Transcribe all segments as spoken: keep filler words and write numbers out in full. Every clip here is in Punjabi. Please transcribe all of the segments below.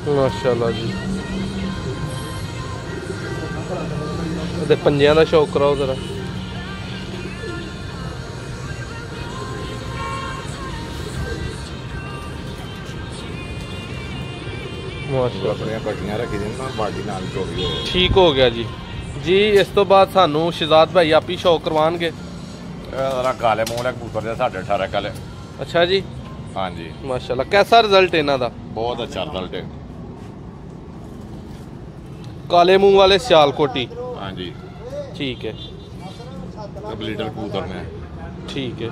माशाल्लाह जी। ते पंजियां दा शौक कराओ जरा। ठीक हो गया जी। जी इस तो बाद सानू शहजाद भाई आप ही शौक करवाएंगे। काले मूंह वाले कबूतर दे साढ़े अठारह काले। अच्छा जी। हाँ जी माशाल्लाह। कैसा रिजल्ट है इन्हां दा? बहुत अच्छा रिजल्ट है। काले मूंह वाले सियालकोटी। हाँ जी ठीक है। ब्लीडर कबूतर ने। ठीक है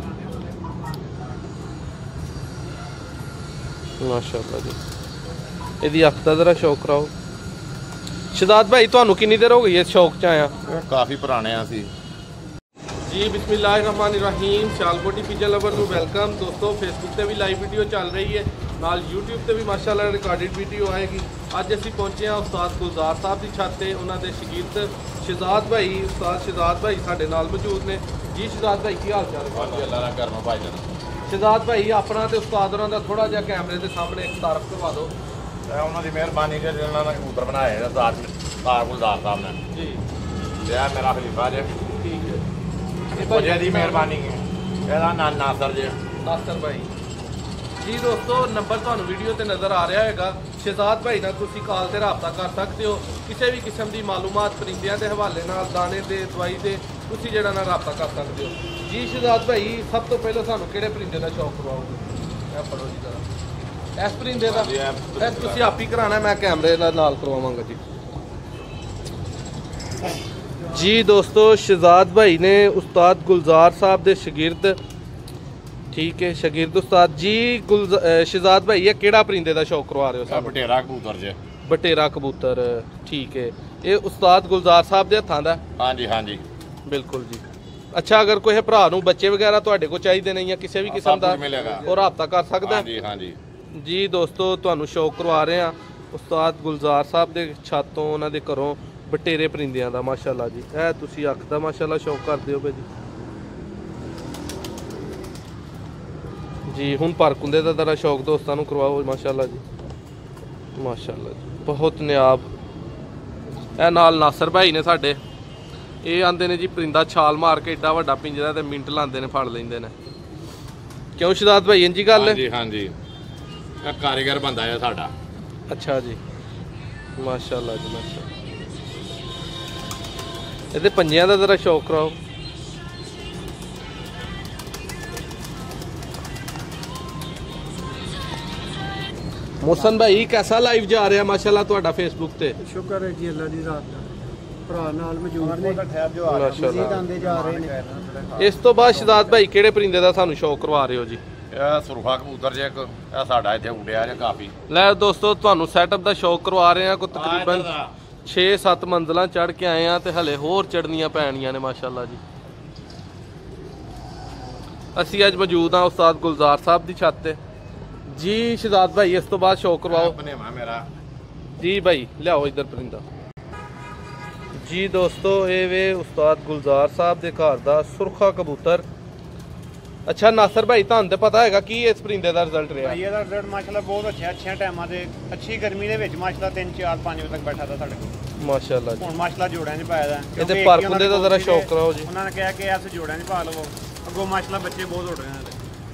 माशाल्लाह जी। ਇਹਦੀ ਅੱਖ ਦਾ ਜ਼ਰਾ ਸ਼ੌਕ ਕਰਾਓ। ਸ਼ਹਜ਼ਾਦ ਭਾਈ ਤੁਹਾਨੂੰ ਕਿੰਨੀ ਦੇਰ ਹੋ ਗਈ ਇਸ ਸ਼ੌਕ 'ਚ ਆਇਆ? ਕਾਫੀ ਪੁਰਾਣੇ ਆ ਸੀ ਜੀ। ਬਿਸਮਿल्लाहिर्रहमानिर्रहीम। सियालकोटी पिजन लवर ਨੂੰ ਵੈਲਕਮ। ਦੋਸਤੋ ਫੇਸਬੁੱਕ ਤੇ ਵੀ ਲਾਈਵ ਵੀਡੀਓ ਚੱਲ ਰਹੀ ਹੈ, ਨਾਲ YouTube ਤੇ ਵੀ ਮਾਸ਼ਾਅੱਲਾ ਰਿਕਾਰਡਡ ਵੀਡੀਓ ਆਏਗੀ। ਅੱਜ ਅਸੀਂ ਪਹੁੰਚੇ ਹਾਂ ਉਸਤਾਦ ਗੁਲਜ਼ਾਰ ਸਾਹਿਬ ਦੀ ਛੱਤ ਤੇ। ਉਹਨਾਂ ਦੇ ਸ਼ਾਗਿਰਦ ਸ਼ਹਜ਼ਾਦ ਭਾਈ, ਉਸਤਾਦ ਸ਼ਹਜ਼ਾਦ ਭਾਈ ਸਾਡੇ ਨਾਲ ਮੌਜੂਦ ਨੇ। ਜੀ ਸ਼ਹਜ਼ਾਦ ਭਾਈ ਕੀ ਹਾਲ ਚਾਲ ਹੈ? ਅੱਲਾਹ ਦਾ ਕਰਮ ਭਾਈ ਜਾਨ। ਸ਼ਹਜ਼ਾਦ ਭਾਈ ਆਪਣਾ ਤੇ ਉਸਤਾਦ ਹੋਰਾਂ ਦਾ ਥੋੜਾ ਜਿਹਾ ਕੈਮਰੇ ਦੇ ਸਾਹਮਣੇ ਇੱਕ ਤਾਰਫ ਕਰਵਾ ਦਿਓ। ਉਹਨਾਂ ਦੀ ਮਿਹਰਬਾਨੀ ਜੇ ਜਿਹਨਾਂ ਨੇ ਕਬੂਤਰ ਬਣਾਏ ਨੇ ਉਸਤਾਦ ਗੁਲਜ਼ਾਰ ਸਾਹਿਬ ਨੇ ਜੀ। ਇਹ ਮੇਰਾ ਖਲੀਫਾ ਜੇ। ਠੀਕ ਹੈ। ਇਹ ਦੀ ਮਿਹਰਬਾਨੀ ਹੈ। ਇਹਦਾ ਨਾਂ ਨਾਸਰ ਜੀ। ਨਾਸਰ ਭਾਈ ਜੀ। ਦੋਸਤੋ ਨੰਬਰ ਤੁਹਾਨੂੰ ਵੀਡੀਓ ਤੇ ਨਜ਼ਰ ਆ ਰਿਹਾ ਹੋਏਗਾ। ਸ਼ਹਜ਼ਾਦ ਭਾਈ ਨਾਲ ਤੁਸੀਂ ਕਾਲ ਤੇ ਰਾਬਤਾ ਕਰ ਸਕਦੇ ਹੋ। ਕਿਸੇ ਵੀ ਕਿਸਮ ਦੀ ਮਾਲੂਮਾਤ ਪਰਿੰਦਿਆਂ ਦੇ ਹਵਾਲੇ ਨਾਲ, ਦਾਣੇ ਦੇ, ਦਵਾਈ ਦੇ, ਤੁਸੀਂ ਜਿਹੜਾ ਨਾਲ ਰਾਬਤਾ ਕਰ ਸਕਦੇ ਹੋ। ਜੀ ਸ਼ਹਜ਼ਾਦ ਭਾਈ ਸਭ ਤੋਂ ਪਹਿਲਾਂ ਸਾਨੂੰ ਕਿਹੜੇ ਪਰਿੰਦੇ ਦਾ ਸ਼ੌਕ ਕਰਵਾਓਗੇ? ਇਹ ਪੜੋ ਜੀ ਜਰਾ। ਇਸ ਪਰਿੰਦੇ ਦਾ ਇਹ ਤੁਸੀਂ ਆਪ ਹੀ ਕਰਾਣਾ, ਮੈਂ ਕੈਮਰੇ ਨਾਲ ਕਰਵਾਵਾਂਗਾ ਜੀ। जी दोस्तों शहजाद भाई ने उस्ताद गुलजार साहब दे शागिर्द, ठीक है शागिर्द उस्ताद जी। शहजाद भाई ये केड़ा परिंदे दा शौक करवा रहे हो? बटेरा कबूतर जे। बटेरा कबूतर ठीक है। ये उस्ताद गुलजार साहब दे हत्थां दा? हाँ जी हाँ जी बिल्कुल जी। अच्छा अगर कोई भरा नूं बच्चे वगैरह तुहाडे कोल चाहिए नहीं या किसी भी किस्म दा और राबता कर सकदा? हाँ जी हाँ जी जी। दोस्तों तुहानूं शौक करवा रहे हैं उस्ताद गुलजार साहब दे छत तो, उन्हां दे घरों बटेरे परिंदियां दा माशाल्लाह जी। है तुसी अख दा माशाल्लाह शौक करदे हो भाई जी। हुण परकुंदे दा जरा शौक दोस्तां नूं करवाओ माशाल्लाह जी। माशाल्लाह जी बहुत नियाब। ए नाल नासर भाई ने साडे, ये आंदे ने जी परिंदा छाल मार के एडा वड्डा पिंजरा ते मिंट लांदे ने, फड़ लैंदे ने। क्यों शहजाद भाई इंजी गल? हाँ जी हाँ जी कारीगर बंदा है साडा। अच्छा जी माशाल्लाह जी माशाल्लाह। ਇਹਦੇ ਪੰਜਿਆਂ ਦਾ ਜ਼ਰਾ ਸ਼ੌਕ ਕਰਾਓ। ਮੋਹਸਨ ਭਾਈ कैसा ਲਾਈਵ ਜਾ ਰਿਹਾ ਮਾਸ਼ਾਅੱਲਾ ਤੁਹਾਡਾ ਫੇਸਬੁੱਕ ਤੇ? ਸ਼ੁਕਰ ਹੈ ਜੀ ਅੱਲਾ ਦੀ ਰਾਤ ਦਾ। ਭਰਾ ਨਾਲ ਮੌਜੂਦ ਨੇ ਮਾਸ਼ਾਅੱਲਾ ਆਂਦੇ ਜਾ ਰਹੇ ਨੇ। ਇਸ ਤੋਂ ਬਾਅਦ ਸ਼ਹਜ਼ਾਦ ਭਾਈ ਕਿਹੜੇ ਪਰਿੰਦੇ ਦਾ ਸਾਨੂੰ ਸ਼ੌਕ ਕਰਵਾ ਰਹੇ ਹੋ ਜੀ? ਇਹ ਸੁਰਖਾ ਕਬੂਤਰ ਜੇ ਇੱਕ ਇਹ ਸਾਡਾ ਇੱਥੇ ਉੱਡਿਆ ਜੇ ਕਾਫੀ। ਲੈ ਦੋਸਤੋ ਤੁਹਾਨੂੰ ਸੈਟਅਪ ਦਾ ਸ਼ੌਕ ਕਰਵਾ ਰਹੇ ਹਾਂ। ਕੋਈ ਤਕਰੀਬਨ छे सत्त मंजिल चढ़ के आए हैं तो हले होर चढ़नियां पैनियां ने माशाल्लाह जी। असी अज मौजूद हाँ उस्ताद गुलजार साहब की छत ते जी। शहजाद भाई इस तो बाद शौक करवाओ मेरा जी। भाई लियाओ इधर परिंदा जी। दोस्तों ये वे उस्ताद गुलजार साहब के घर का सुरखा कबूतर। अच्छा नासर भाई तुहानू ते पता हैगा कि इस परिंदे दा रिजल्ट रहा? ਇਹਦਾ ਰਿਜ਼ਲਟ ਮਾਸ਼ਾਅੱਲਾ ਬਹੁਤ ਅੱਛਾ। ਅੱਛੇ ਟਾਈਮਾਂ ਦੇ ਅੱਛੀ ਗਰਮੀ ਦੇ ਵਿੱਚ ਮਾਸ਼ਾਅੱਲਾ ਤਿੰਨ ਚਾਰ ਪੰਜ ਵਜੇ ਤੱਕ ਬੈਠਾ था ਸਾਡੇ ਕੋਲ ਮਾਸ਼ਾਅੱਲਾ ਜੀ। ਹੁਣ ਮਾਸ਼ਾਅੱਲਾ ਜੋੜਿਆਂ 'ਚ ਪਾਇਆ ਦਾ। ਇਹਦੇ ਪਰਕੁੰਦੇ ਦਾ ਜ਼ਰਾ ਸ਼ੌਕ ਕਰਾਓ ਜੀ। ਉਹਨਾਂ ਨੇ ਕਿਹਾ ਕਿ ਐਸ ਜੋੜਿਆਂ 'ਚ ਪਾ ਲਵੋ, ਅੱਗੋਂ ਮਾਸ਼ਾਅੱਲਾ ਬੱਚੇ ਬਹੁਤ ਉੱਡ ਰਹੇ ਨੇ।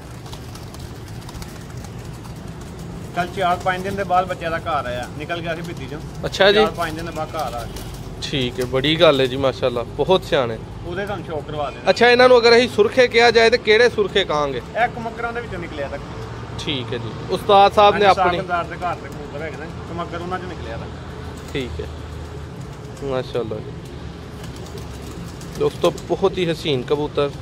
ਕੱਲ ਚਾਰ ਪੰਜ ਦਿਨ ਦੇ ਬਾਅਦ ਬੱਚਿਆਂ ਦਾ ਘਰ ਆਇਆ, ਨਿਕਲ ਗਿਆ ਸੀ ਭਿੱਤੀ 'ਚੋਂ। ਅੱਛਾ ਜੀ। ਚਾਰ ਪੰਜ ਦਿਨ ਦੇ ਬਾਅਦ ਘਰ ਆ ਗਿਆ। ठीक है बड़ी गल है जी माशाल्लाह बहुत सियाने। ਉਹਦੇ ਤੁਹਾਨੂੰ ਸ਼ੌਕ ਕਰਵਾ ਦੇ। अच्छा इन्हां नूं अगर असीं सुरखे कहा जाए तो किहड़े सुरखे कहांगे? ਇਹ ਕਮਕਰਾਂ ਦੇ ਵਿੱਚੋਂ ਨਿਕਲਿਆ ਤੱਕ। ठीक है जी। उस्ताद साहब ने अपनी ਸਰਦਾਰ ਦੇ ਘਰ ਦੇ ਕਬੂਤਰ ਹੈਗੇ ਨੇ, ਕਮਕਰ ਉਹਨਾਂ 'ਚੋਂ ਨਿਕਲਿਆ ਤੱਕ। ठीक है माशाल्लाह जी। दोस्तों बहुत ही हसीन कबूतर।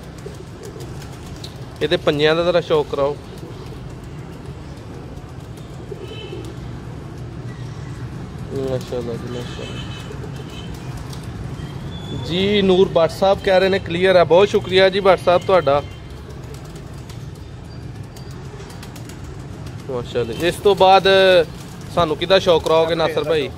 ਇਹਦੇ ਪੰਜਿਆਂ ਦਾ ਜ਼ਰਾ ਸ਼ੌਕ ਕਰਾਓ। माशाल्लाह जी माशाल्लाह जी। नूर भट्ट साहब कह रहे हैं क्लीयर है, बहुत शुक्रिया जी भट्ट साहब तुहाडा माशाल्लाह। इस तो बाद सानू किहदा शौक कराओगे नासर भाई?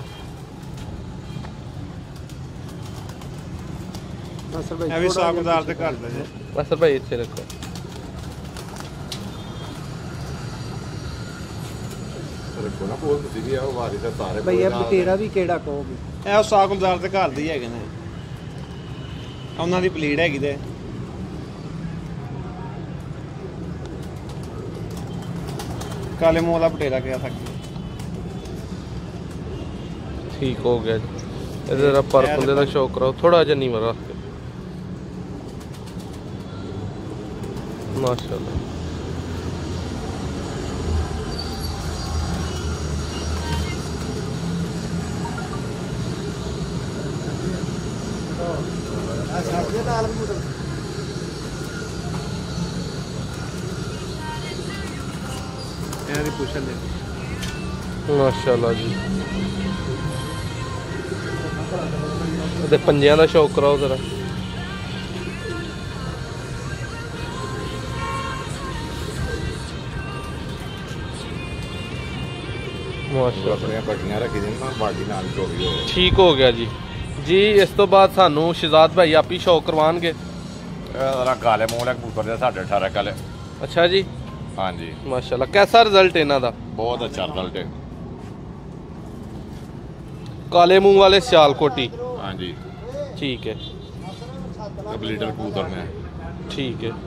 नासर भाई भी साहबदार दे घर दा जी। नासर भाई इत्थे रखो ਰੱਖੋ ਨਾ ਕੋਲ ਤੁਸੀਂ ਵੀ ਆਓ ਵਾਰੀ ਦਾ ਸਾਰੇ ਭਈ ਇਹ ਬਟੇਰਾ ਵੀ ਕਿਹੜਾ ਕਹੋਗੇ? ਇਹ ਉਸਤਾਦ ਗੁਲਜ਼ਾਰ ਦੇ ਘਰ ਦੇ ਹੀ ਹੈਗੇ ਨੇ, ਉਹਨਾਂ ਦੀ ਪਲੀੜ ਹੈਗੀ ਤੇ ਕਾਲੇ ਮੂੰਹ ਦਾ ਬਟੇਰਾ ਕਿਹਾ ਸਕਦੇ। ਠੀਕ ਹੋ ਗਿਆ ਜੀ। ਇਹਦੇ ਜਰਾ ਪਰ ਕੁੰਦੇ ਦਾ ਸ਼ੌਕ ਕਰਾਓ, ਥੋੜਾ ਜਿਹਾ ਨੀਵਾਂ ਰੱਖ ਕੇ। ਮਾਸ਼ਾਅੱਲਾ ਸਾਡੇ ਨਾਲ ਮੂਡ ਇਹਦੀ ਪੁੱਛਣ ਦੇ ਮਾਸ਼ਾਅੱਲਾ ਜੀ। ਇਹਦੇ ਪੰਜਿਆਂ ਦਾ ਸ਼ੌਕ ਕਰਾਓ ਜ਼ਰਾ। ਮਾਸ਼ਾਅੱਲਾ ਆਪਣੀਆਂ ਪੱਟੀਆਂ ਰੱਖੀ ਦੀਆਂ ਨਾ ਬਾਡੀ ਨਾਲ ਚੋਰੀ ਹੋਵੇ। ਠੀਕ ਹੋ ਗਿਆ ਜੀ। ਜੀ ਇਸ ਤੋਂ ਬਾਅਦ ਸਾਨੂੰ ਸ਼ਹਿਜ਼ਾਦ ਭਾਈ ਆਪੀ ਸ਼ੌਕ ਕਰਵਾਉਣਗੇ। ਇਹਦਾ ਕਾਲੇ ਮੂੰਹ ਵਾਲੇ ਕਬੂਤਰ ਦੇ ਸਾਡੇ ਅਠਾਰਾਂ ਕਾਲੇ। ਅੱਛਾ ਜੀ ਹਾਂਜੀ ਮਾਸ਼ਾਅੱਲਾ। ਕੈਸਾ ਰਿਜ਼ਲਟ ਇਹਨਾਂ ਦਾ? ਬਹੁਤ ਅੱਛਾ ਰਿਜ਼ਲਟ ਹੈ। ਕਾਲੇ ਮੂੰਹ ਵਾਲੇ ਸਿਆਲਕੋਟੀ। ਹਾਂਜੀ ਠੀਕ ਹੈ ਬਲੀਡਰ ਕਬੂਤਰ ਨੇ। ਠੀਕ ਹੈ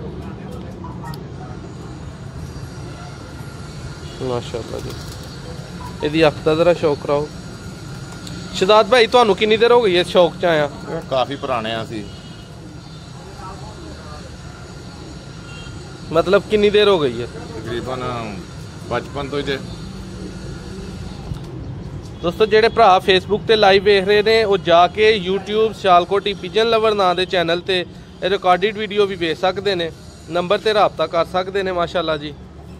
ਮਾਸ਼ਾਅੱਲਾ ਜੀ। ਇਹਦੀ ਅੱਖ ਦਾ ਜ਼ਰਾ ਸ਼ੌਕ ਕਰਾਓ। ਸ਼ਹਿਜ਼ਾਦ ਭਾਈ ਤੁਹਾਨੂੰ ਕਿੰਨੀ ਦੇਰ ਹੋ ਗਈ ਇਸ ਸ਼ੌਕ 'ਚ ਆਇਆ? ਇਹ ਕਾਫੀ ਪੁਰਾਣੇ ਆ ਸੀ। ਮਤਲਬ ਕਿੰਨੀ ਦੇਰ ਹੋ ਗਈ ਹੈ? ਤਕਰੀਬਨ ਬਚਪਨ ਤੋਂ ਹੀ ਤੇ। ਦੋਸਤੋ ਜਿਹੜੇ ਭਰਾ ਫੇਸਬੁੱਕ ਤੇ ਲਾਈਵ ਵੇਖ ਰਹੇ ਨੇ ਉਹ ਜਾ ਕੇ YouTube ਸਿਆਲਕੋਟੀ ਪਿਜਨ ਲਵਰ ਨਾਂ ਦੇ ਚੈਨਲ ਤੇ ਇਹ ਰਿਕਾਰਡਿਡ ਵੀਡੀਓ ਵੀ ਵੇਖ ਸਕਦੇ ਨੇ। ਨੰਬਰ ਤੇ ਰਾਬਤਾ ਕਰ ਸਕਦੇ ਨੇ ਮਾਸ਼ਾਅੱਲਾ ਜੀ।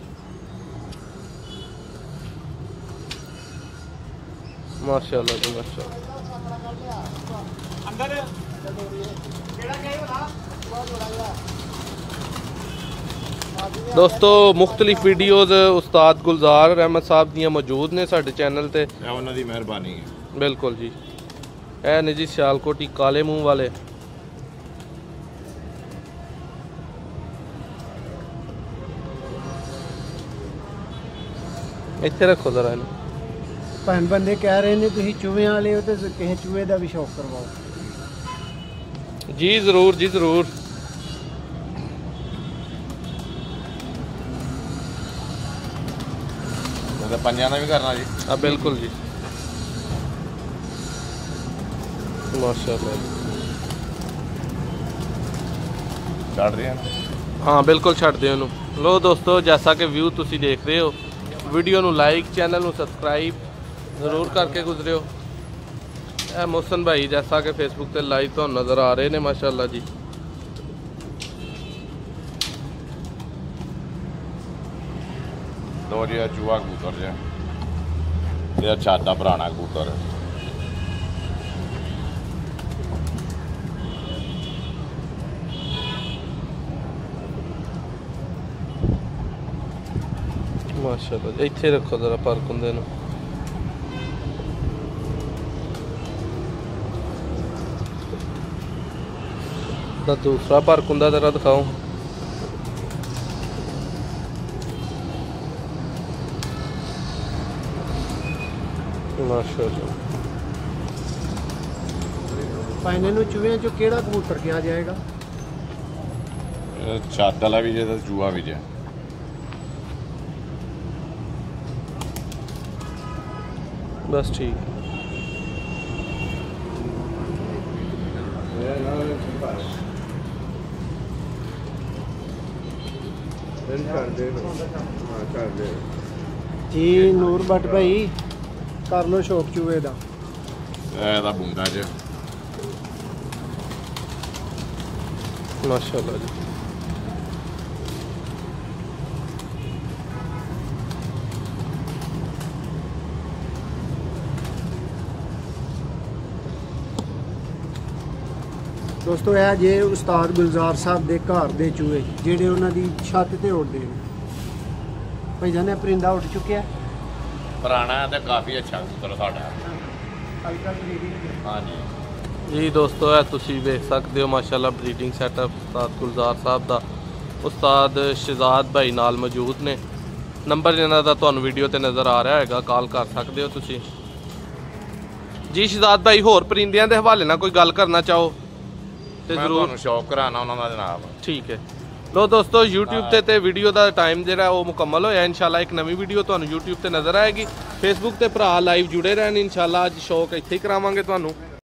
ਮਾਸ਼ਾਅੱਲਾ ਜੀ ਮਾਸ਼ਾਅੱਲਾ। ਅੰਦਰ ਕਿਹੜਾ ਕਹੇ ਬਣਾ ਦੋਸਤੋ ਮੁਖਤਲਿਫ ਵੀਡੀਓਜ਼ ਉਸਤਾਦ ਗੁਲਜ਼ਾਰ ਅਹਿਮਦ ਸਾਹਿਬ ਦੀਆਂ ਮੌਜੂਦ ਨੇ ਸਾਡੇ ਚੈਨਲ ਤੇ। ਇਹ ਉਹਨਾਂ ਦੀ ਮਿਹਰਬਾਨੀ ਹੈ। ਬਿਲਕੁਲ ਜੀ। ਇਹ ਨੇ ਜੀ ਸਿਆਲਕੋਟੀ ਕਾਲੇ ਮੂੰਹ ਵਾਲੇ। ਇੱਥੇ ਰੱਖੋ ਜ਼ਰਾ ਇਹਨੂੰ। ਭੈਣ ਬੰਦੇ ਕਹਿ ਰਹੇ ਨੇ ਤੁਸੀਂ ਚੂਹਿਆਂ ਵਾਲੇ ਹੋ ਤੇ ਕਿਸੇ ਚੂਹੇ ਦਾ ਵੀ ਸ਼ੌਕ ਕਰਵਾਓ। ਜੀ ਜ਼ਰੂਰ ਜੀ ਜ਼ਰੂਰ। ਉਹਦੇ ਪੰਜਾਂ ਦਾ ਵੀ ਕਰਨਾ ਜੀ। ਆ ਬਿਲਕੁਲ ਜੀ ਮਾਸ਼ਾਅੱਲਾ। ਛੱਡ ਰਹੇ ਆ ਨਾ। हाँ बिल्कुल छड़ दे उन्हों। लो दोस्तों जैसा कि व्यू तुसी देख रहे हो, वीडियो नू लाइक चैनल नू सब्सक्राइब ज़रूर करके गुजरे हो। ए मोहसन भाई जैसा कि फेसबुक ते लाइव तो नज़र आ रहे ने माशाअल्लाह जी। दो जी चूहा कबूतर जो ये छाता पुराना कबूतर है। माशाअल्लाह इत्थे रखो जरा पर कुंदे नू। दा दूसरा पर कुंदा जरा दिखाओ। माशाअल्लाह पाइने नू चूहे चो केड़ा कबूतर किया जाएगा? छाता वाला भी है चूहा भी है। बस ठीक जी नूर भट्ट भाई कर लो शौक चूहे दा। ਇਹਦਾ ਬੁੰਦਾ ਚ माशाअल्लाह जी। दोस्तों यह जे उस्ताद गुलजार साहब के घर के चूहे जेडे उन्होंने छत से उड़ते हैं। भाई जाने परिंदा उड़ चुके हैं। ਪੁਰਾਣਾ ਤੇ ਕਾਫੀ ਅੱਛਾ ਕਬੂਤਰ ਸਾਡਾ। ਹਾਂਜੀ जी दोस्तों है तुसी देख सकते हो माशाल्लाह ब्रीडिंग सैटअप उस्ताद गुलजार साहब दा। उस्ताद शहजाद भाई नाल मौजूद ने। ਨੰਬਰ ਇਹਨਾਂ ਦਾ ਤੁਹਾਨੂੰ ਵੀਡੀਓ ਤੇ ਨਜ਼ਰ ਆ ਰਿਹਾ ਹੈਗਾ, ਕਾਲ ਕਰ ਸਕਦੇ ਹੋ ਤੁਸੀਂ ਜੀ। ਸ਼ਹਜ਼ਾਦ ਭਾਈ ਹੋਰ ਪਰਿੰਦਿਆਂ ਦੇ ਹਵਾਲੇ ਨਾਲ ਕੋਈ ਗੱਲ ਕਰਨਾ ਚਾਹੋ ਤੇ ਮੈਂ ਜ਼ਰੂਰ ਤੁਹਾਨੂੰ ਸ਼ੌਕ ਕਰਾਣਾ ਉਹਨਾਂ ਦਾ ਜਨਾਬ। ਠੀਕ ਹੈ। ਲੋ ਦੋਸਤੋ YouTube ਤੇ ਤੇ ਵੀਡੀਓ ਦਾ ਟਾਈਮ ਜਿਹੜਾ ਉਹ ਮੁਕੰਮਲ ਹੋਇਆ। ਇਨਸ਼ਾਅੱਲਾ ਇੱਕ ਨਵੀਂ ਵੀਡੀਓ ਤੁਹਾਨੂੰ YouTube ਤੇ ਨਜ਼ਰ ਆਏਗੀ। Facebook ਤੇ ਭਰਾ ਲਾਈਵ ਜੁੜੇ ਰਹਿਣ ਇਨਸ਼ਾਅੱਲਾ। ਅੱਜ ਸ਼ੌਕ ਇੱਥੇ ਹੀ ਕਰਾਵਾਂਗੇ ਤੁਹਾਨੂੰ।